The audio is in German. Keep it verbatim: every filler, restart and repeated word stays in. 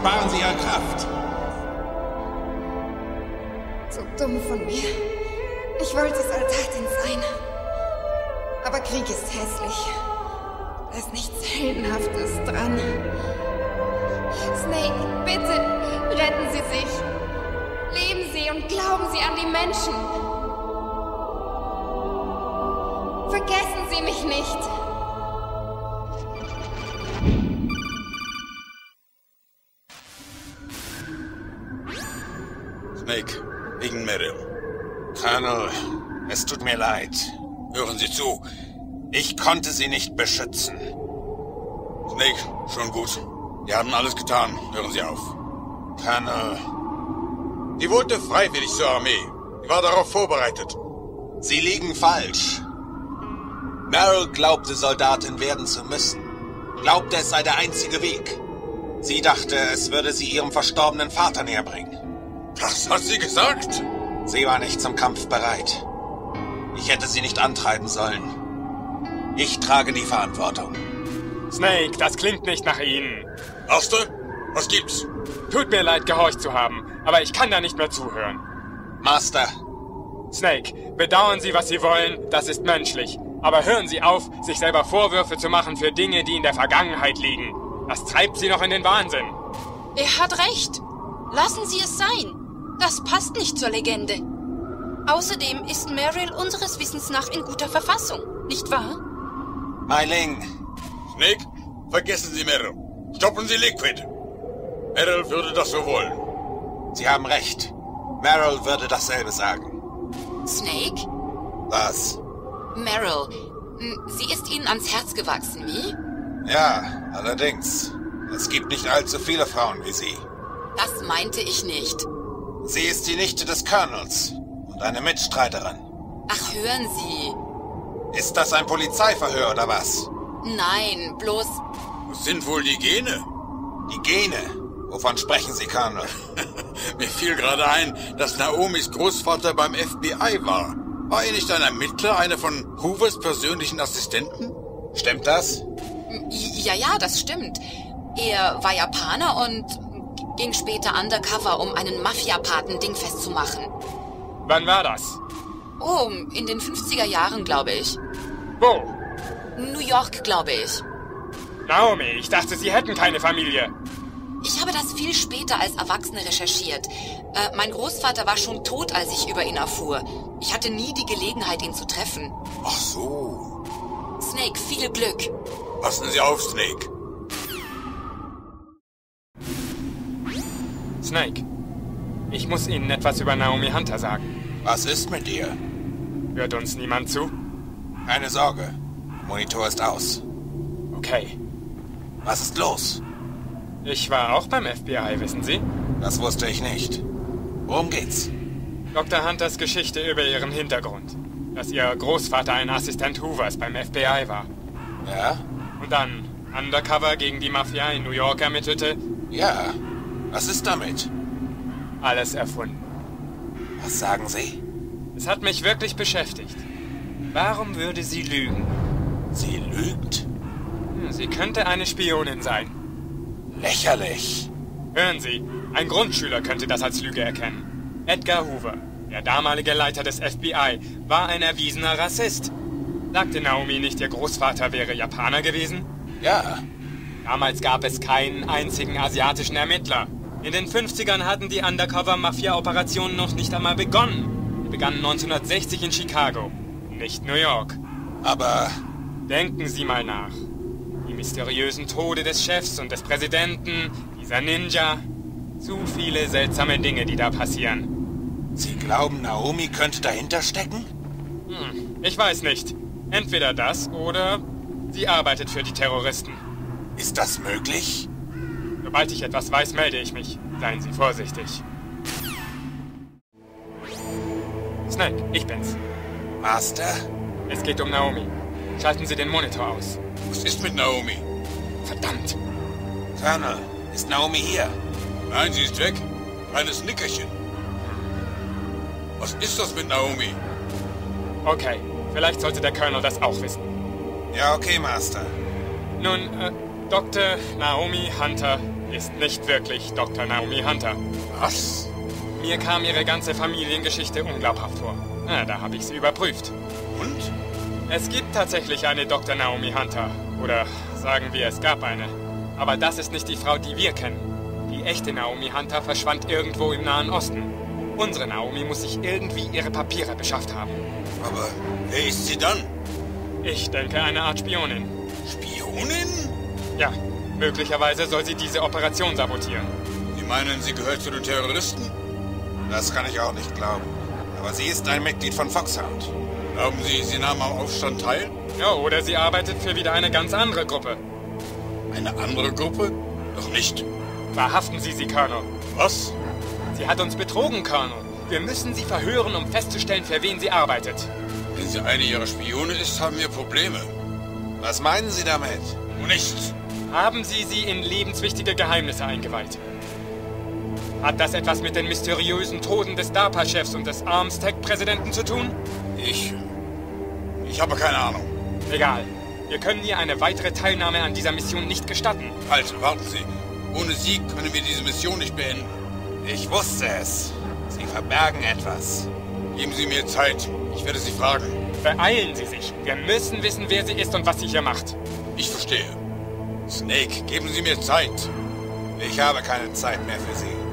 Sparen Sie Ihre Kraft. So dumm von mir. Ich wollte Soldatin sein. Aber Krieg ist hässlich. Da ist nichts Heldenhaftes dran. Snake, bitte, retten Sie sich. Leben Sie und glauben Sie an die Menschen. Vergessen Sie mich nicht. Snake, wegen Meryl. Colonel, es tut mir leid. Hören Sie zu. Ich konnte sie nicht beschützen. Snake, schon gut. Wir haben alles getan. Hören Sie auf. Colonel. Sie wollte freiwillig zur Armee. Sie war darauf vorbereitet. Sie liegen falsch. Meryl glaubte, Soldatin werden zu müssen. Glaubte, es sei der einzige Weg. Sie dachte, es würde sie ihrem verstorbenen Vater näher bringen. Das hat sie gesagt? Sie war nicht zum Kampf bereit. Ich hätte sie nicht antreiben sollen. Ich trage die Verantwortung. Snake, das klingt nicht nach Ihnen. Erste? Was gibt's? Tut mir leid, gehorcht zu haben, aber ich kann da nicht mehr zuhören. Master. Snake, bedauern Sie, was Sie wollen, das ist menschlich. Aber hören Sie auf, sich selber Vorwürfe zu machen für Dinge, die in der Vergangenheit liegen. Das treibt Sie noch in den Wahnsinn. Er hat recht. Lassen Sie es sein. Das passt nicht zur Legende. Außerdem ist Meryl unseres Wissens nach in guter Verfassung, nicht wahr? Mai Ling. Snake, vergessen Sie Meryl. Stoppen Sie Liquid. Meryl würde das so wollen. Sie haben recht. Meryl würde dasselbe sagen. Snake? Was? Meryl, sie ist Ihnen ans Herz gewachsen, wie? Ja, allerdings. Es gibt nicht allzu viele Frauen wie Sie. Das meinte ich nicht. Sie ist die Nichte des Colonels und eine Mitstreiterin. Ach, hören Sie. Ist das ein Polizeiverhör oder was? Nein, bloß... Was sind wohl die Gene? Die Gene? Wovon sprechen Sie, Colonel? Mir fiel gerade ein, dass Naomis Großvater beim F B I war. War er nicht ein Ermittler, einer von Hoovers persönlichen Assistenten? Stimmt das? Ja, ja, das stimmt. Er war Japaner und ging später undercover, um einen Mafia-Paten dingfest zu machen. Wann war das? Oh, in den fünfziger Jahren, glaube ich. Wo? New York, glaube ich. Naomi, ich dachte, Sie hätten keine Familie. Ich habe das viel später als Erwachsene recherchiert. Äh, mein Großvater war schon tot, als ich über ihn erfuhr. Ich hatte nie die Gelegenheit, ihn zu treffen. Ach so. Snake, viel Glück. Passen Sie auf, Snake. Snake, ich muss Ihnen etwas über Naomi Hunter sagen. Was ist mit ihr? Hört uns niemand zu? Keine Sorge. Monitor ist aus. Okay. Was ist los? Ich war auch beim F B I, wissen Sie? Das wusste ich nicht. Worum geht's? Doktor Hunters Geschichte über ihren Hintergrund. Dass ihr Großvater ein Assistent Hoovers beim F B I war. Ja? Und dann undercover gegen die Mafia in New York ermittelte. Ja. Was ist damit? Alles erfunden. Was sagen Sie? Es hat mich wirklich beschäftigt. Warum würde sie lügen? Sie lügt? Sie könnte eine Spionin sein. Lächerlich. Hören Sie, ein Grundschüler könnte das als Lüge erkennen. Edgar Hoover, der damalige Leiter des F B I, war ein erwiesener Rassist. Sagte Naomi nicht, ihr Großvater wäre Japaner gewesen? Ja. Damals gab es keinen einzigen asiatischen Ermittler. In den fünfzigern hatten die Undercover-Mafia-Operationen noch nicht einmal begonnen. Die begannen neunzehnhundertsechzig in Chicago, nicht New York. Aber... Denken Sie mal nach. Die mysteriösen Tode des Chefs und des Präsidenten, dieser Ninja. Zu viele seltsame Dinge, die da passieren. Sie glauben, Naomi könnte dahinter stecken? Hm, ich weiß nicht. Entweder das oder sie arbeitet für die Terroristen. Ist das möglich? Sobald ich etwas weiß, melde ich mich. Seien Sie vorsichtig. Snake, ich bin's. Master? Es geht um Naomi. Schalten Sie den Monitor aus. Was ist mit Naomi? Verdammt. Colonel, ist Naomi hier? Nein, sie ist weg. Kleines Nickerchen. Was ist das mit Naomi? Okay, vielleicht sollte der Colonel das auch wissen. Ja, okay, Master. Nun, äh, Doktor Naomi Hunter ist nicht wirklich Doktor Naomi Hunter. Was? Mir kam ihre ganze Familiengeschichte unglaubhaft vor. Na, da habe ich sie überprüft. Und? Es gibt tatsächlich eine Doktor Naomi Hunter. Oder sagen wir, es gab eine. Aber das ist nicht die Frau, die wir kennen. Die echte Naomi Hunter verschwand irgendwo im Nahen Osten. Unsere Naomi muss sich irgendwie ihre Papiere beschafft haben. Aber wer ist sie dann? Ich denke, eine Art Spionin. Spionin? Ja, möglicherweise soll sie diese Operation sabotieren. Sie meinen, sie gehört zu den Terroristen? Das kann ich auch nicht glauben. Aber sie ist ein Mitglied von Foxhound. Glauben Sie, sie nahm am Aufstand teil? Ja, oder sie arbeitet für wieder eine ganz andere Gruppe. Eine andere Gruppe? Doch nicht. Verhaften Sie sie, Colonel. Was? Sie hat uns betrogen, Colonel. Wir müssen sie verhören, um festzustellen, für wen sie arbeitet. Wenn sie eine ihrer Spione ist, haben wir Probleme. Was meinen Sie damit? Und nichts. Haben Sie sie in lebenswichtige Geheimnisse eingeweiht? Hat das etwas mit den mysteriösen Toten des DARPA-Chefs und des Arms-Tech-Präsidenten zu tun? Ich... Ich habe keine Ahnung. Egal. Wir können ihr eine weitere Teilnahme an dieser Mission nicht gestatten. Halt, warten Sie. Ohne Sie können wir diese Mission nicht beenden. Ich wusste es. Sie verbergen etwas. Geben Sie mir Zeit. Ich werde Sie fragen. Beeilen Sie sich. Wir müssen wissen, wer sie ist und was sie hier macht. Ich verstehe. Snake, geben Sie mir Zeit. Ich habe keine Zeit mehr für Sie.